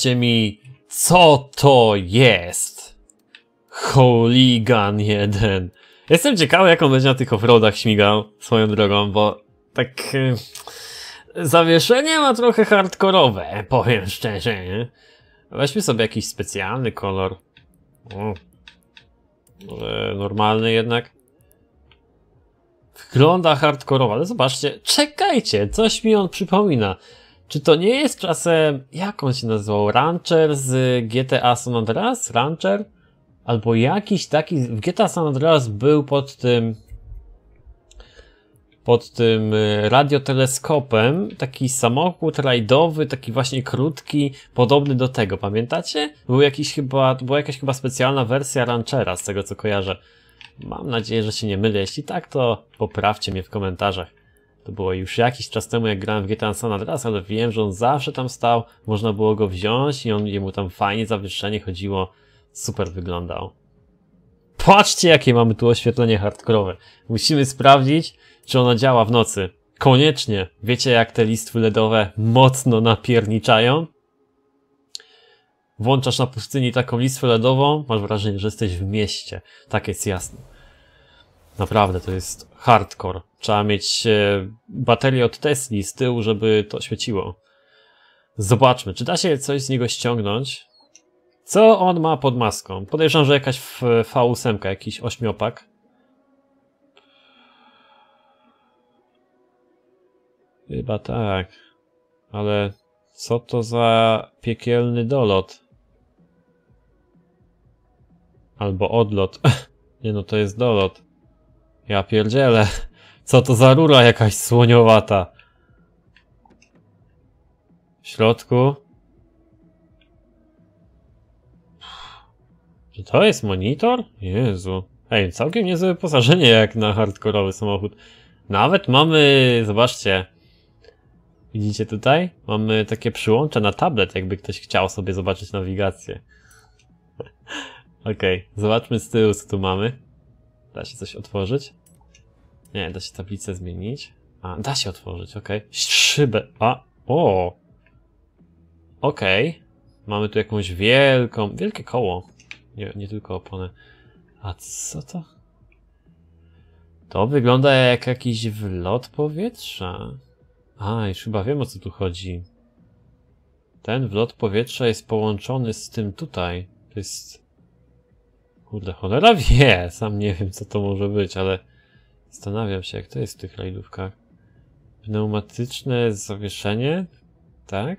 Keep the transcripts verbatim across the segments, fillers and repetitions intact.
powiedzcie mi, co to jest? Hooligan jeden. Jestem ciekawy, jak on będzie na tych offroadach śmigał swoją drogą, bo tak... Yy, zawieszenie ma trochę hardkorowe, powiem szczerze, nie? Weźmy sobie jakiś specjalny kolor. O. Może normalny jednak. Wygląda hardkorowo, ale zobaczcie, czekajcie, coś mi on przypomina. Czy to nie jest czasem, jak on się nazywał, Rancher z G T A San Andreas? Rancher? Albo jakiś taki, w G T A San Andreas był pod tym, pod tym radioteleskopem, taki samochód rajdowy, taki właśnie krótki, podobny do tego, pamiętacie? Był jakiś chyba, była jakaś chyba specjalna wersja Ranchera, z tego co kojarzę. Mam nadzieję, że się nie mylę, jeśli tak, to poprawcie mnie w komentarzach. To było już jakiś czas temu, jak grałem w G T A San Andreas, ale wiem, że on zawsze tam stał, można było go wziąć i on, jemu tam fajnie zawieszenie chodziło, super wyglądał. Patrzcie, jakie mamy tu oświetlenie hardkorowe. Musimy sprawdzić, czy ono działa w nocy. Koniecznie. Wiecie, jak te listwy ledowe mocno napierniczają? Włączasz na pustyni taką listwę ledową, masz wrażenie, że jesteś w mieście. Tak jest jasno. Naprawdę, to jest hardcore. Trzeba mieć e, baterię od Tesli z tyłu, żeby to świeciło. Zobaczmy, czy da się coś z niego ściągnąć. Co on ma pod maską? Podejrzewam, że jakaś V osiem, jakiś ośmiopak. Chyba tak. Ale co to za piekielny dolot? Albo odlot. Nie no, to jest dolot. Ja pierdzielę. Co to za rura jakaś słoniowata? W środku? Czy to jest monitor? Jezu. Ej, całkiem niezłe wyposażenie jak na hardkorowy samochód. Nawet mamy, zobaczcie. Widzicie tutaj? Mamy takie przyłącze na tablet, jakby ktoś chciał sobie zobaczyć nawigację. Okej, okay, zobaczmy z tyłu, co tu mamy. Da się coś otworzyć? Nie, da się tablicę zmienić. A, da się otworzyć, okej. Okay. Szybę. A, o! Okej. Okay. Mamy tu jakąś wielką, wielkie koło. Nie, nie tylko oponę. A co to? To wygląda jak jakiś wlot powietrza. A, już chyba wiem, o co tu chodzi. Ten wlot powietrza jest połączony z tym tutaj. To jest... Kurde, cholera wie. Sam nie wiem, co to może być, ale... Zastanawiam się, jak to jest w tych rajdówkach. Pneumatyczne zawieszenie? Tak?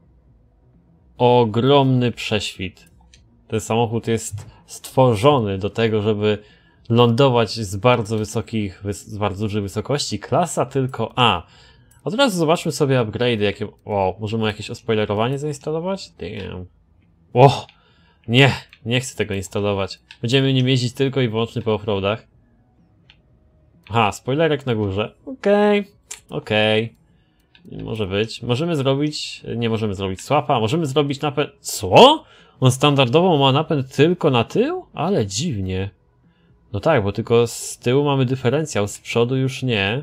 Ogromny prześwit. Ten samochód jest stworzony do tego, żeby lądować z bardzo wysokich, z bardzo dużej wysokości. Klasa tylko A. Od razu zobaczmy sobie upgrade'y, jakie... O, możemy jakieś ospoilerowanie zainstalować? Damn. O! Nie, nie chcę tego instalować. Będziemy nim jeździć tylko i wyłącznie po offroadach. Aha, spoilerek na górze. Okej, okay, okej. Okay. Może być. Możemy zrobić... Nie możemy zrobić swapa. Możemy zrobić napęd... Co? On standardowo ma napęd tylko na tył? Ale dziwnie. No tak, bo tylko z tyłu mamy dyferencjał, z przodu już nie.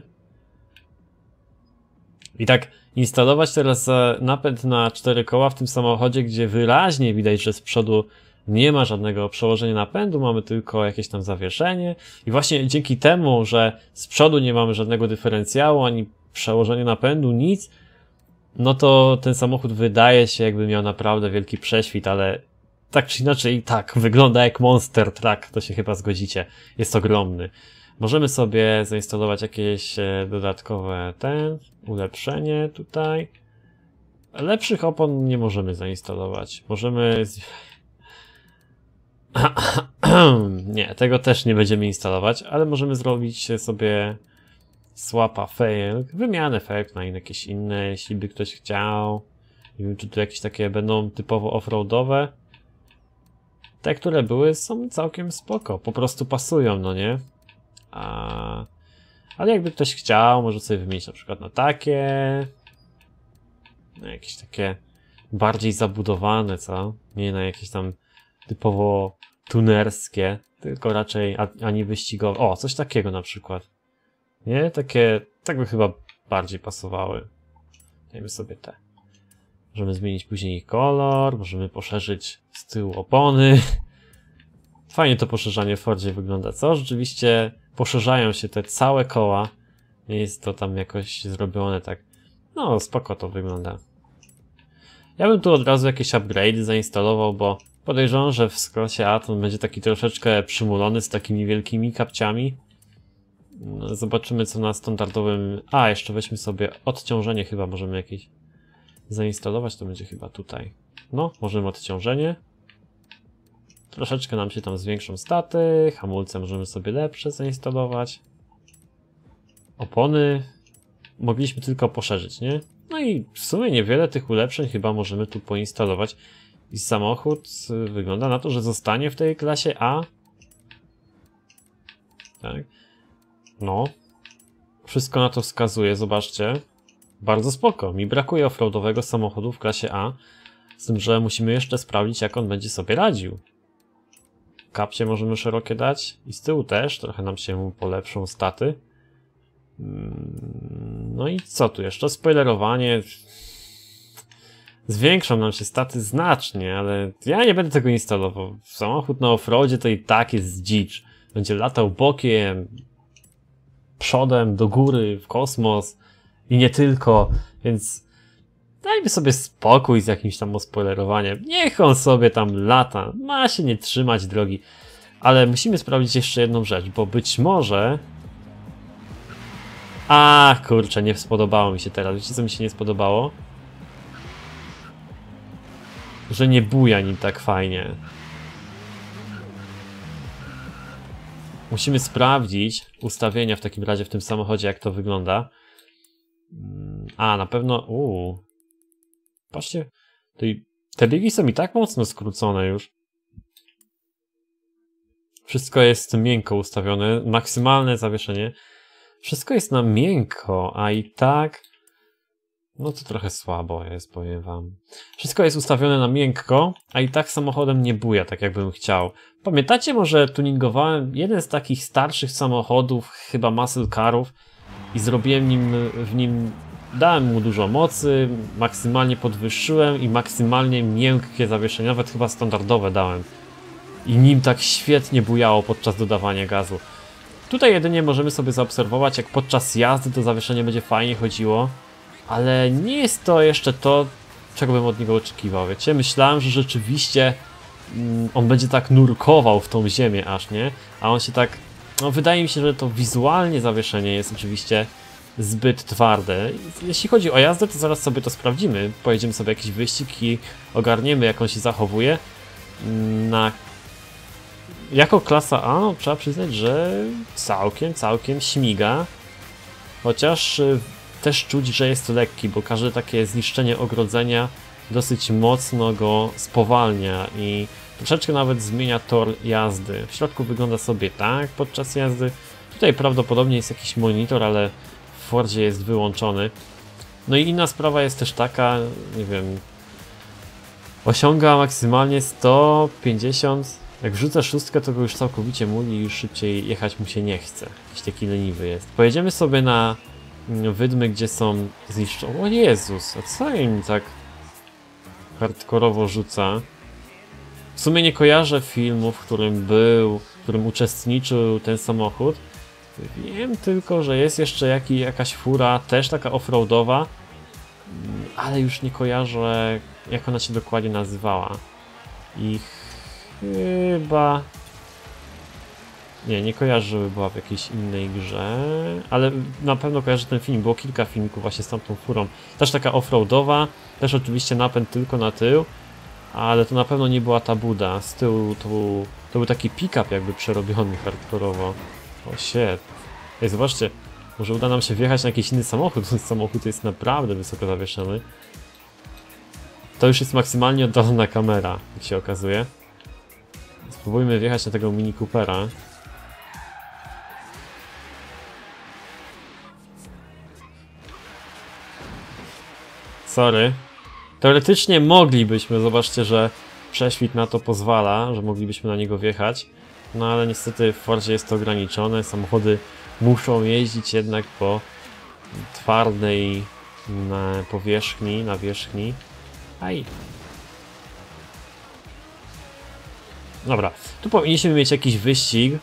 I tak instalować teraz napęd na cztery koła w tym samochodzie, gdzie wyraźnie widać, że z przodu nie ma żadnego przełożenia napędu, mamy tylko jakieś tam zawieszenie. I właśnie dzięki temu, że z przodu nie mamy żadnego dyferencjału, ani przełożenia napędu, nic, no to ten samochód wydaje się, jakby miał naprawdę wielki prześwit, ale tak czy inaczej i tak wygląda jak Monster Truck, to się chyba zgodzicie. Jest ogromny. Możemy sobie zainstalować jakieś dodatkowe ten, ulepszenie tutaj. Lepszych opon nie możemy zainstalować. Możemy... Nie, tego też nie będziemy instalować, ale możemy zrobić sobie swapa felg, wymianę felg na jakieś inne, jeśli by ktoś chciał. Nie wiem, czy tu jakieś takie będą typowo offroadowe. Te, które były, są całkiem spoko, po prostu pasują, no nie? A... Ale jakby ktoś chciał, może sobie wymienić na przykład na takie. Na jakieś takie bardziej zabudowane, co? Nie na jakieś tam typowo tunerskie, tylko raczej ani wyścigowe. O, coś takiego na przykład. Nie? Takie, tak by chyba bardziej pasowały. Dajmy sobie te. Możemy zmienić później ich kolor, możemy poszerzyć z tyłu opony. Fajnie to poszerzanie w Fordzie wygląda, co? Rzeczywiście poszerzają się te całe koła. Nie jest to tam jakoś zrobione tak. No, spoko to wygląda. Ja bym tu od razu jakieś upgrade'y zainstalował, bo podejrzewam, że w skrócie A to on będzie taki troszeczkę przymulony z takimi wielkimi kapciami. No, zobaczymy co na standardowym... A, jeszcze weźmy sobie odciążenie, chyba możemy jakieś zainstalować, to będzie chyba tutaj. No, możemy odciążenie. Troszeczkę nam się tam zwiększą staty, hamulce możemy sobie lepsze zainstalować. Opony mogliśmy tylko poszerzyć, nie? No i w sumie niewiele tych ulepszeń chyba możemy tu poinstalować. I samochód wygląda na to, że zostanie w tej klasie A. Tak. No. Wszystko na to wskazuje, zobaczcie. Bardzo spoko. Mi brakuje offroadowego samochodu w klasie A. Z tym, że musimy jeszcze sprawdzić, jak on będzie sobie radził. Kapcie możemy szerokie dać. I z tyłu też. Trochę nam się polepszą staty. No i co tu jeszcze? Spoilerowanie. Zwiększą nam się staty znacznie, ale ja nie będę tego instalował. Samochód na offroadzie to i tak jest dzicz. Będzie latał bokiem, przodem, do góry, w kosmos i nie tylko, więc dajmy sobie spokój z jakimś tam ospoilerowaniem. Niech on sobie tam lata, ma się nie trzymać drogi. Ale musimy sprawdzić jeszcze jedną rzecz, bo być może... A kurczę, nie spodobało mi się teraz. Wiecie co mi się nie spodobało? Że nie buja nim tak fajnie. Musimy sprawdzić ustawienia w takim razie w tym samochodzie, jak to wygląda. A, na pewno... Uuu. Patrzcie, te ligi są i tak mocno skrócone już. Wszystko jest miękko ustawione, maksymalne zawieszenie. Wszystko jest na miękko, a i tak... No to trochę słabo jest, powiem wam. Wszystko jest ustawione na miękko, a i tak samochodem nie buja, tak jakbym chciał. Pamiętacie, może tuningowałem jeden z takich starszych samochodów, chyba muscle carów, i zrobiłem nim, w nim, dałem mu dużo mocy, maksymalnie podwyższyłem i maksymalnie miękkie zawieszenie, nawet chyba standardowe dałem. I nim tak świetnie bujało podczas dodawania gazu. Tutaj jedynie możemy sobie zaobserwować, jak podczas jazdy to zawieszenie będzie fajnie chodziło. Ale nie jest to jeszcze to, czego bym od niego oczekiwał, wiecie? Myślałem, że rzeczywiście mm, on będzie tak nurkował w tą ziemię aż, nie? A on się tak... No wydaje mi się, że to wizualnie zawieszenie jest oczywiście zbyt twarde. Jeśli chodzi o jazdę, to zaraz sobie to sprawdzimy. Pojedziemy sobie jakiś wyścig i ogarniemy, jak on się zachowuje. Na... Jako klasa A, no, trzeba przyznać, że całkiem, całkiem śmiga. Chociaż... Też czuć, że jest lekki, bo każde takie zniszczenie ogrodzenia dosyć mocno go spowalnia i troszeczkę nawet zmienia tor jazdy. W środku wygląda sobie tak podczas jazdy. Tutaj prawdopodobnie jest jakiś monitor, ale w Fordzie jest wyłączony. No i inna sprawa jest też taka, nie wiem, osiąga maksymalnie sto pięćdziesiąt. Jak wrzucę szóstkę, to go już całkowicie muli i już szybciej jechać mu się nie chce. Jakiś taki leniwy jest. Pojedziemy sobie na wydmy, gdzie są zniszczone. O Jezus, a co im tak hardkorowo rzuca? W sumie nie kojarzę filmu, w którym był, w którym uczestniczył ten samochód. Wiem tylko, że jest jeszcze jaki, jakaś fura, też taka offroadowa, ale już nie kojarzę, jak ona się dokładnie nazywała. I chyba... Nie, nie kojarzę, żeby była w jakiejś innej grze, ale na pewno kojarzę ten film, było kilka filmików właśnie z tamtą furą. Też taka offroadowa, też oczywiście napęd tylko na tył, ale to na pewno nie była ta Buda. Z tyłu to był, to był taki pick-up jakby przerobiony hardkorowo. O shit. Ej, zobaczcie, może uda nam się wjechać na jakiś inny samochód, ten samochód jest naprawdę wysoko zawieszony. To już jest maksymalnie oddalona kamera, jak się okazuje. Spróbujmy wjechać na tego Mini Coopera. Sorry. Teoretycznie moglibyśmy, zobaczcie, że prześwit na to pozwala, że moglibyśmy na niego wjechać. No ale niestety w Fordzie jest to ograniczone. Samochody muszą jeździć jednak po twardej na powierzchni, nawierzchni. Aj. Dobra, tu powinniśmy mieć jakiś wyścig.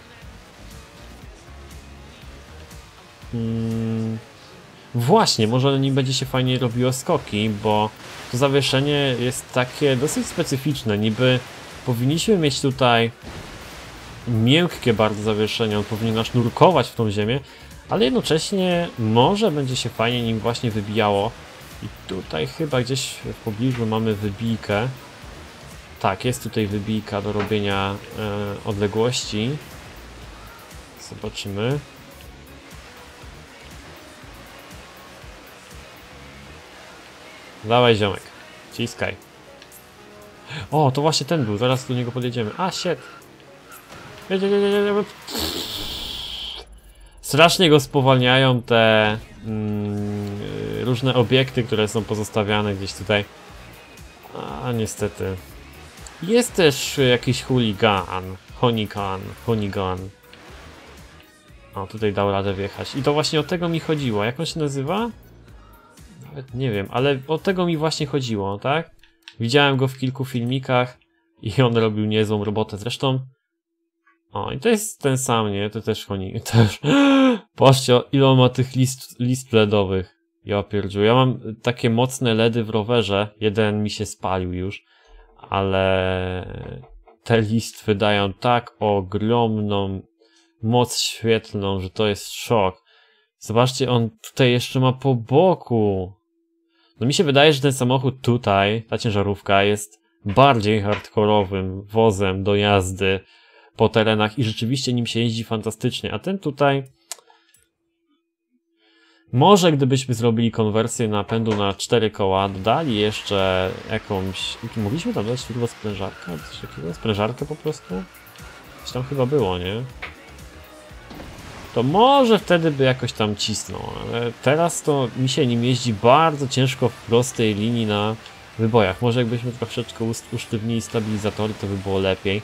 Hmm. Właśnie, może nim będzie się fajnie robiło skoki, bo to zawieszenie jest takie dosyć specyficzne. Niby powinniśmy mieć tutaj miękkie bardzo zawieszenie, on powinien nas nurkować w tą ziemię, ale jednocześnie może będzie się fajnie nim właśnie wybijało. I tutaj chyba gdzieś w pobliżu mamy wybijkę. Tak, jest tutaj wybijka do robienia e, odległości. Zobaczymy. Dawaj, ziomek. Ciskaj. O, to właśnie ten był, zaraz do niego podjedziemy. A, shit. Strasznie go spowalniają te mm, różne obiekty, które są pozostawiane gdzieś tutaj. A, niestety. Jest też jakiś chuligan. Honigan. Honigan. O, tutaj dał radę wjechać. I to właśnie o tego mi chodziło. Jak on się nazywa? Nawet nie wiem, ale o tego mi właśnie chodziło, tak? Widziałem go w kilku filmikach i on robił niezłą robotę. Zresztą... O, i to jest ten sam, nie? To też Honig... Też... Patrzcie, ile on ma tych list, list ledowych. Ja pierdziu. Ja mam takie mocne ledy w rowerze. Jeden mi się spalił już. Ale... Te listwy dają tak ogromną moc świetlną, że to jest szok. Zobaczcie, on tutaj jeszcze ma po boku. No mi się wydaje, że ten samochód tutaj, ta ciężarówka, jest bardziej hardkorowym wozem do jazdy po terenach i rzeczywiście nim się jeździ fantastycznie. A ten tutaj... Może gdybyśmy zrobili konwersję napędu na cztery koła, dodali jeszcze jakąś... Mogliśmy tam dać turbo sprężarkę? Coś takiego? Sprężarkę po prostu? Coś tam chyba było, nie? To może wtedy by jakoś tam cisnął, ale teraz to mi się nim jeździ bardzo ciężko w prostej linii na wybojach. Może jakbyśmy troszeczkę usztywnili stabilizatory, to by było lepiej.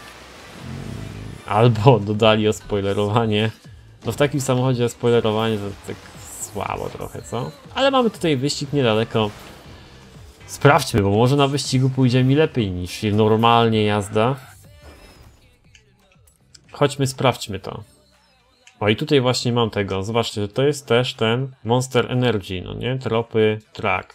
Albo dodali ospoilerowanie. No w takim samochodzie ospoilerowanie to tak słabo trochę, co? Ale mamy tutaj wyścig niedaleko. Sprawdźmy, bo może na wyścigu pójdzie mi lepiej niż normalnie jazda. Chodźmy, sprawdźmy to. O i tutaj właśnie mam tego, zobaczcie, że to jest też ten Monster Energy, no nie? Tropy Track.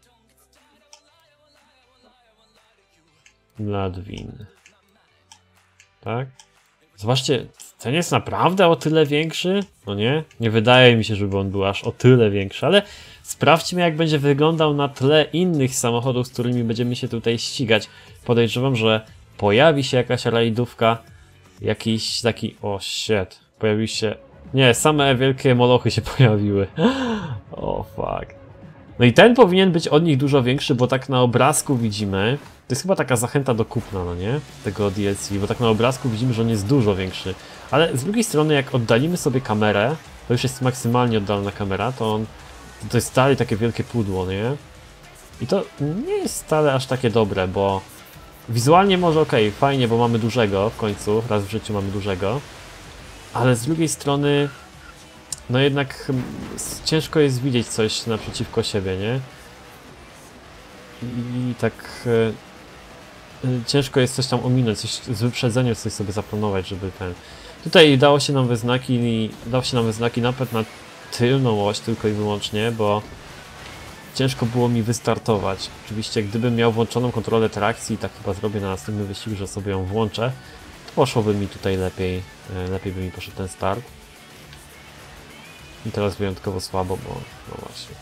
Bloodwin. Tak? Zobaczcie, ten jest naprawdę o tyle większy, no nie? Nie wydaje mi się, żeby on był aż o tyle większy, ale sprawdźmy, jak będzie wyglądał na tle innych samochodów, z którymi będziemy się tutaj ścigać. Podejrzewam, że pojawi się jakaś rajdówka, jakiś taki... O, shit. Pojawił się... Nie, same wielkie molochy się pojawiły. O, fuck. No i ten powinien być od nich dużo większy, bo tak na obrazku widzimy... To jest chyba taka zachęta do kupna, no nie? Tego D L C, bo tak na obrazku widzimy, że on jest dużo większy. Ale z drugiej strony, jak oddalimy sobie kamerę, to już jest maksymalnie oddalona kamera, to on... To jest stale takie wielkie pudło, nie? I to nie jest stale aż takie dobre, bo... Wizualnie może okej, okay, fajnie, bo mamy dużego w końcu, raz w życiu mamy dużego. Ale z drugiej strony, no jednak ciężko jest widzieć coś naprzeciwko siebie, nie? I, i tak e, ciężko jest coś tam ominąć, coś z wyprzedzeniem coś sobie zaplanować, żeby ten... Tutaj dało się nam we znaki, dało się nam we znaki napęd na tylną oś tylko i wyłącznie, bo ciężko było mi wystartować. Oczywiście gdybym miał włączoną kontrolę trakcji, tak chyba zrobię na następnym wyścigu, że sobie ją włączę, poszłoby mi tutaj lepiej, lepiej by mi poszedł ten start. I teraz wyjątkowo słabo, bo no właśnie.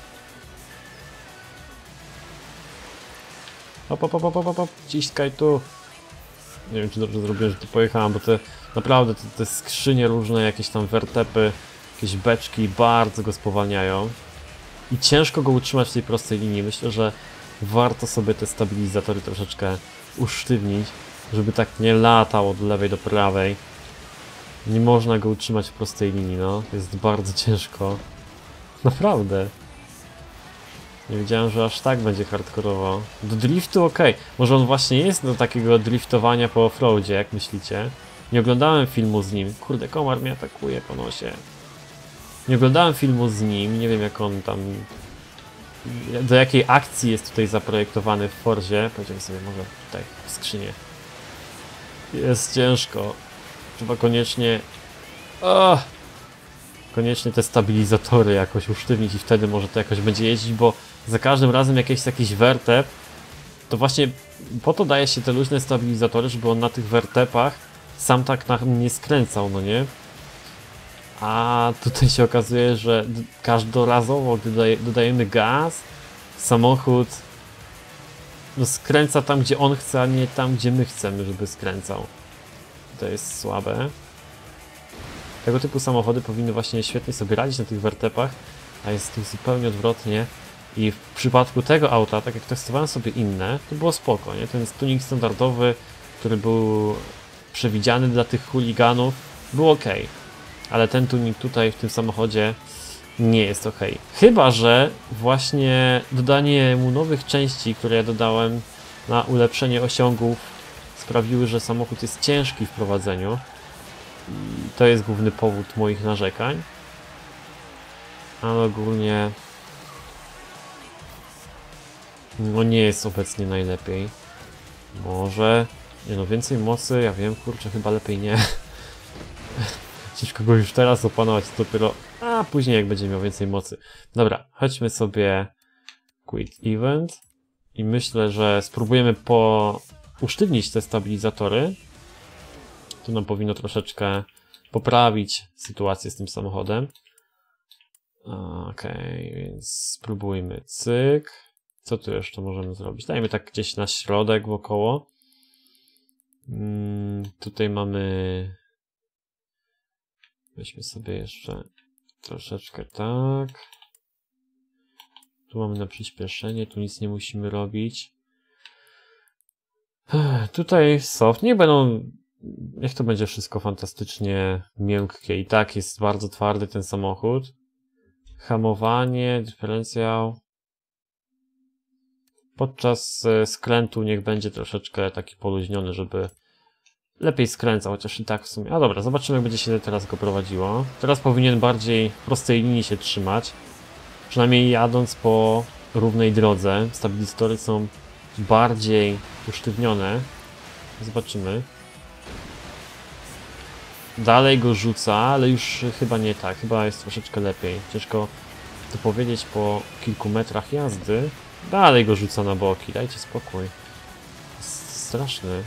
Hop, hop, hop, hop, hop, ciskaj tu. Nie wiem, czy dobrze zrobiłem, że tu pojechałem, bo te naprawdę te, te skrzynie różne, jakieś tam wertepy, jakieś beczki bardzo go spowalniają. I ciężko go utrzymać w tej prostej linii. Myślę, że warto sobie te stabilizatory troszeczkę usztywnić, żeby tak nie latał od lewej do prawej. Nie można go utrzymać w prostej linii, no. Jest bardzo ciężko. Naprawdę. Nie wiedziałem, że aż tak będzie hardkorowo. Do driftu ok. Może on właśnie jest do takiego driftowania po offroadzie, jak myślicie? Nie oglądałem filmu z nim. Kurde, komar mnie atakuje po nosie. Nie oglądałem filmu z nim, nie wiem jak on tam do jakiej akcji jest tutaj zaprojektowany w Forzie. Powiedziałem sobie może tutaj w skrzynię. Jest ciężko. Trzeba koniecznie... O! Koniecznie te stabilizatory jakoś usztywnić i wtedy może to jakoś będzie jeździć, bo za każdym razem jakiś jakiś wertep, to właśnie po to daje się te luźne stabilizatory, żeby on na tych wertepach sam tak na mnie skręcał, no nie? A tutaj się okazuje, że każdorazowo, gdy dodaje, dodajemy gaz, samochód no skręca tam, gdzie on chce, a nie tam, gdzie my chcemy, żeby skręcał. To jest słabe. Tego typu samochody powinny właśnie świetnie sobie radzić na tych wertepach, a jest tu zupełnie odwrotnie. I w przypadku tego auta, tak jak testowałem sobie inne, to było spoko, nie? Ten tuning standardowy, który był przewidziany dla tych chuliganów, był ok. Ale ten tuning tutaj w tym samochodzie nie jest ok. Chyba że właśnie dodanie mu nowych części, które ja dodałem na ulepszenie osiągów, sprawiły, że samochód jest ciężki w prowadzeniu. I to jest główny powód moich narzekań. Ale ogólnie no nie jest obecnie najlepiej. Może nie no, więcej mocy, ja wiem, kurczę, chyba lepiej nie. Ciężko go już teraz opanować, dopiero a później jak będzie miał więcej mocy. Dobra, chodźmy sobie quit event i myślę, że spróbujemy po usztywnić te stabilizatory. To nam powinno troszeczkę poprawić sytuację z tym samochodem. Okej, okay, więc spróbujmy. Cyk. Co tu jeszcze możemy zrobić? Dajmy tak gdzieś na środek wokoło. Hmm, tutaj mamy... Weźmy sobie jeszcze troszeczkę tak. Tu mamy na przyspieszenie, tu nic nie musimy robić. Tutaj soft, niech będą... Niech to będzie wszystko fantastycznie miękkie. I tak jest bardzo twardy ten samochód. Hamowanie, dyferencjał. Podczas skrętu niech będzie troszeczkę taki poluźniony, żeby lepiej skręcał, chociaż i tak w sumie. A dobra, zobaczymy, jak będzie się teraz go prowadziło. Teraz powinien bardziej w prostej linii się trzymać. Przynajmniej jadąc po równej drodze. Stabilizatory są bardziej usztywnione. Zobaczymy. Dalej go rzuca, ale już chyba nie tak. Chyba jest troszeczkę lepiej. Ciężko to powiedzieć po kilku metrach jazdy. Dalej go rzuca na boki. Dajcie spokój. Jest straszny.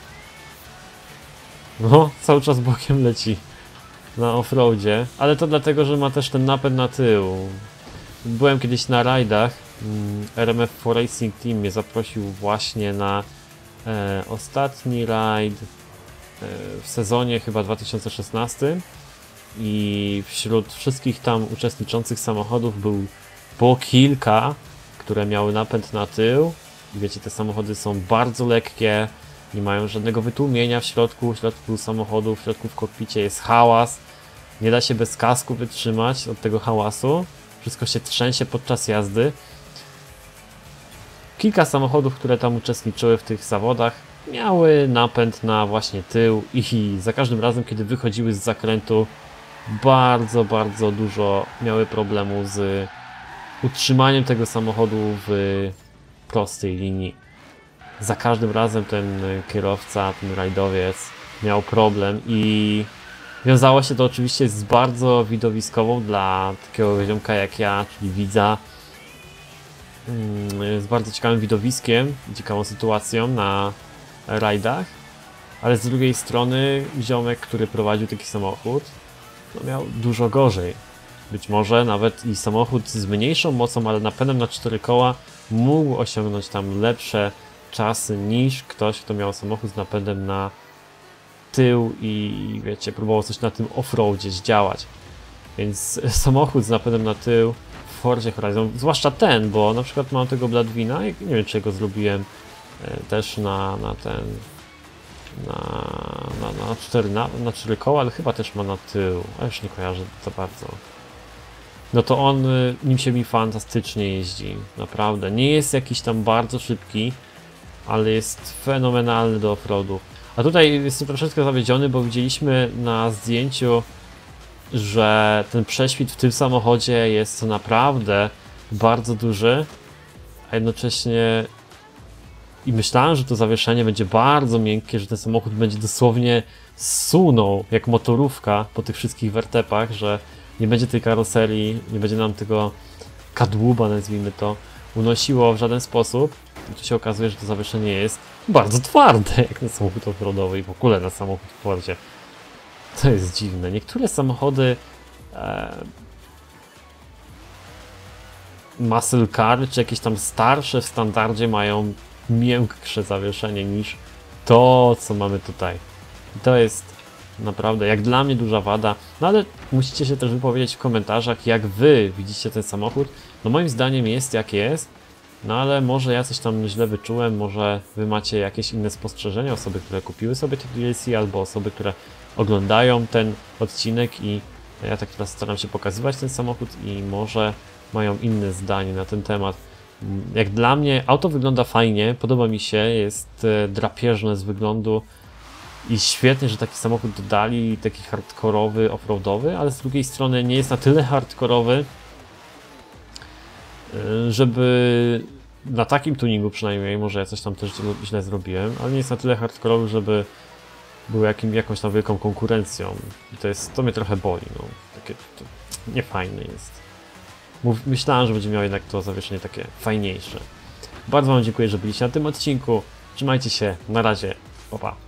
No, cały czas bokiem leci na offroadzie. Ale to dlatego, że ma też ten napęd na tył. Byłem kiedyś na rajdach. R M F cztery Racing Team mnie zaprosił właśnie na e, ostatni rajd w sezonie chyba dwa tysiące szesnastym i wśród wszystkich tam uczestniczących samochodów był, było kilka, które miały napęd na tył. I wiecie, te samochody są bardzo lekkie, nie mają żadnego wytłumienia w środku, w środku samochodu, w środku w kokpicie jest hałas. Nie da się bez kasku wytrzymać od tego hałasu. Wszystko się trzęsie podczas jazdy. Kilka samochodów, które tam uczestniczyły w tych zawodach, miały napęd na właśnie tył i za każdym razem, kiedy wychodziły z zakrętu, bardzo, bardzo dużo miały problemu z utrzymaniem tego samochodu w prostej linii. Za każdym razem ten kierowca, ten rajdowiec miał problem i wiązało się to oczywiście z bardzo widowiskową dla takiego ziomka jak ja, czyli widza, z bardzo ciekawym widowiskiem, ciekawą sytuacją na rajdach, ale z drugiej strony ziomek, który prowadził taki samochód, no miał dużo gorzej. Być może nawet i samochód z mniejszą mocą, ale napędem na cztery koła mógł osiągnąć tam lepsze czasy niż ktoś, kto miał samochód z napędem na tył i wiecie, próbował coś na tym offroadzie zdziałać. Więc samochód z napędem na tył w Forzie Horizon, zwłaszcza ten, bo na przykład mam tego Bloodwina, nie wiem, czy go zrobiłem też na, na ten na, na, na, cztery, na, na cztery koła, ale chyba też ma na tył, a już nie kojarzę za bardzo. No to on, nim się mi fantastycznie jeździ, naprawdę. Nie jest jakiś tam bardzo szybki, ale jest fenomenalny do offroadu. A tutaj jestem troszeczkę zawiedziony, bo widzieliśmy na zdjęciu, że ten prześwit w tym samochodzie jest naprawdę bardzo duży, a jednocześnie i myślałem, że to zawieszenie będzie bardzo miękkie, że ten samochód będzie dosłownie sunął jak motorówka po tych wszystkich wertepach, że nie będzie tej karoserii, nie będzie nam tego kadłuba, nazwijmy to, unosiło w żaden sposób. I tu się okazuje, że to zawieszenie jest bardzo twarde, jak na samochód offroadowy i w ogóle na samochód w porcie. To jest dziwne. Niektóre samochody e, muscle car, czy jakieś tam starsze w standardzie mają miększe zawieszenie niż to, co mamy tutaj. I to jest naprawdę, jak dla mnie, duża wada. No ale musicie się też wypowiedzieć w komentarzach, jak wy widzicie ten samochód. No moim zdaniem jest jak jest, no ale może ja coś tam źle wyczułem, może wy macie jakieś inne spostrzeżenia, osoby, które kupiły sobie te D L C, albo osoby, które oglądają ten odcinek i ja tak teraz staram się pokazywać ten samochód i może mają inne zdanie na ten temat. Jak dla mnie auto wygląda fajnie, podoba mi się, jest drapieżne z wyglądu i świetnie, że taki samochód dodali, taki hardkorowy, offroadowy, ale z drugiej strony nie jest na tyle hardkorowy, żeby na takim tuningu przynajmniej, może ja coś tam też źle zrobiłem, ale nie jest na tyle hardkorowy, żeby był jakim, jakąś tam wielką konkurencją. I to jest, to mnie trochę boli, no. Takie to niefajne jest. Mów, myślałem, że będzie miał jednak to zawieszenie takie fajniejsze. Bardzo wam dziękuję, że byliście na tym odcinku. Trzymajcie się, na razie, pa pa.